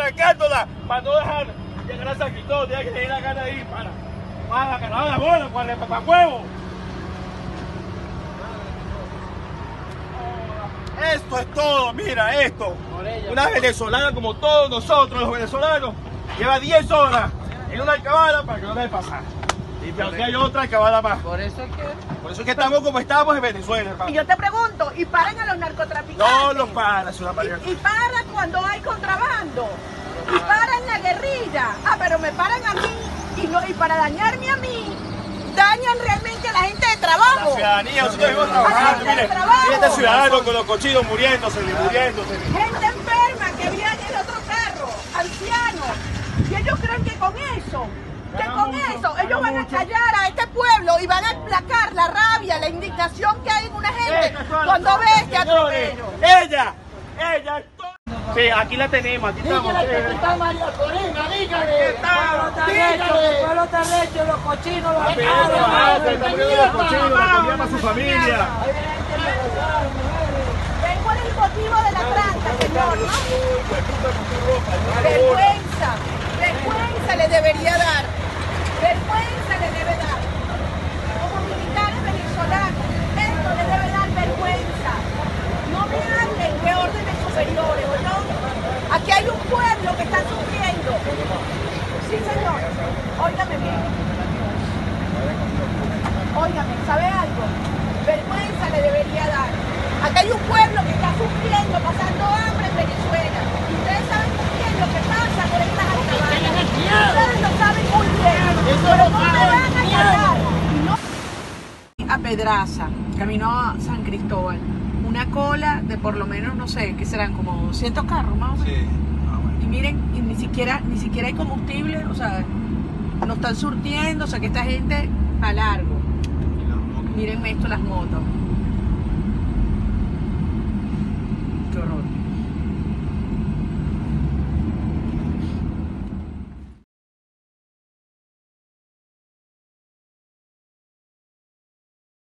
trancándola para no dejar llegar a San Cristóbal. Tiene que tener la gana de ir para ganar la bola, para huevo. Esto es todo, mira esto. Una venezolana como todos nosotros los venezolanos lleva 10 horas en una alcabala para que no deje pasar. Y peor que hay otra alcabala más. Por eso es que estamos como estamos en Venezuela, hermano. Y yo te pregunto, ¿y paran a los narcotraficantes? No los paran, es una pareja. Y paran cuando hay contrabando. Y paran la guerrilla. Ah, pero me paran a mí y para dañarme a mí. Dañan realmente a la gente de trabajo. La ciudadanía, nosotros vivimos trabajando. Mire, este ciudadano con los cochinos muriéndose. Gente enferma que viene en otro carro, ancianos. Y ellos creen que con eso, ellos van a callar a este pueblo y van a aplacar la rabia, la indignación que hay en una gente cuando ve este atropello. Ella es todo. Sí, aquí la tenemos, aquí estamos. Está María Corina, dígale. El pueblo está recho, los cochinos, los los cochinos, la comida para su familia. ¿Cuál es el motivo de la tranca, señor? Vergüenza le debería dar. Vergüenza le debe dar. Como militares venezolanos, esto le debe dar vergüenza. No me hablen de órdenes superiores, ¿no? Aquí hay un pueblo que está sufriendo. Sí, señor. Óigame bien. Óigame, ¿sabe algo? Vergüenza le debería dar. Acá hay un pueblo que está sufriendo, pasando hambre en Venezuela. Y ustedes saben muy bien lo que pasa por estas alcabalas. Ustedes lo saben muy bien. Pero no me van a callar. A Pedraza, camino a San Cristóbal. Una cola de por lo menos, no sé, ¿qué serán? Como 200 carros más o menos. Sí. Y miren, y ni siquiera hay combustible, o sea, no están surtiendo, o sea que esta gente a largo. Mírenme esto, las motos.